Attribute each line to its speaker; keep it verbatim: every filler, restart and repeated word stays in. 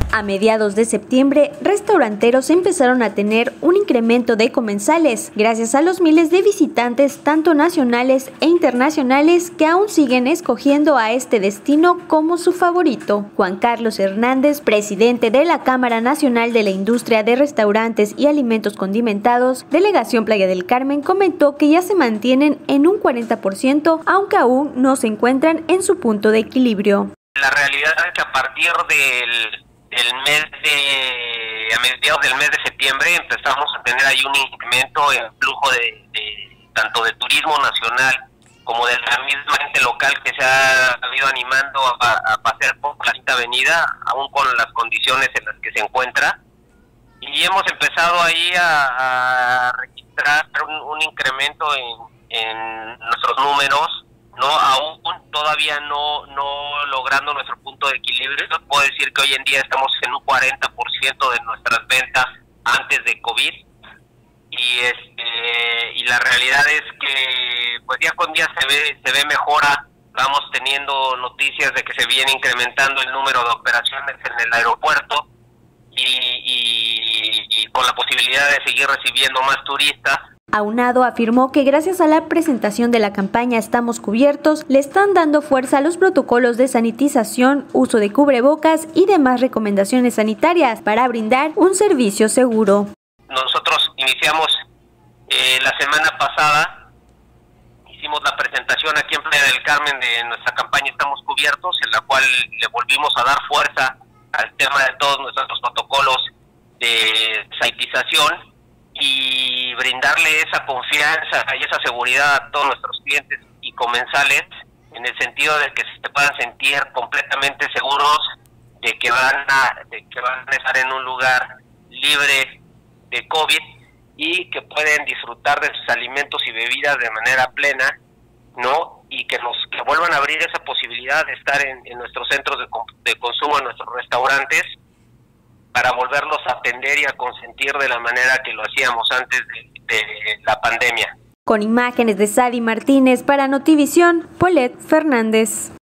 Speaker 1: A mediados de septiembre, restauranteros empezaron a tener un incremento de comensales, gracias a los miles de visitantes tanto nacionales e internacionales que aún siguen escogiendo a este destino como su favorito. Juan Carlos Hernández, presidente de la Cámara Nacional de la Industria de Restaurantes y Alimentos Condimentados, Delegación Playa del Carmen, comentó que ya se mantienen en un cuarenta por ciento, aunque aún no se encuentran en su punto de equilibrio.
Speaker 2: La realidad es que a partir del el mes de, a mediados del mes de septiembre empezamos a tener ahí un incremento en el flujo de, de tanto de turismo nacional como de la misma gente local que se ha ido animando a, a pasear por la Quinta Avenida, aún con las condiciones en las que se encuentra, y hemos empezado ahí a, a registrar un, un incremento en, en nuestros números, no aún todavía no no logrando nuestro punto de equilibrio. Puedo decir que hoy en día estamos en un cuarenta por ciento de nuestras ventas antes de COVID, y este y la realidad es que pues día con día se ve se ve mejora. Vamos teniendo noticias de que se viene incrementando el número de operaciones en el aeropuerto y, y, y con la posibilidad de seguir recibiendo más turistas.
Speaker 1: Aunado afirmó que gracias a la presentación de la campaña Estamos Cubiertos, le están dando fuerza a los protocolos de sanitización, uso de cubrebocas y demás recomendaciones sanitarias para brindar un servicio seguro.
Speaker 2: Nosotros iniciamos eh, la semana pasada, hicimos la presentación aquí en Playa del Carmen de nuestra campaña Estamos Cubiertos, en la cual le volvimos a dar fuerza al tema de todos nuestros protocolos de sanitización y brindarle esa confianza y esa seguridad a todos nuestros clientes y comensales, en el sentido de que se puedan sentir completamente seguros de que van a de que van a estar en un lugar libre de COVID y que pueden disfrutar de sus alimentos y bebidas de manera plena, ¿no? Y que nos que vuelvan a abrir esa posibilidad de estar en, en nuestros centros de, de consumo, en nuestros restaurantes, para volverlos a atender y a consentir de la manera que lo hacíamos antes de, de la pandemia.
Speaker 1: Con imágenes de Sadi Martínez para Notivisión, Paulette Fernández.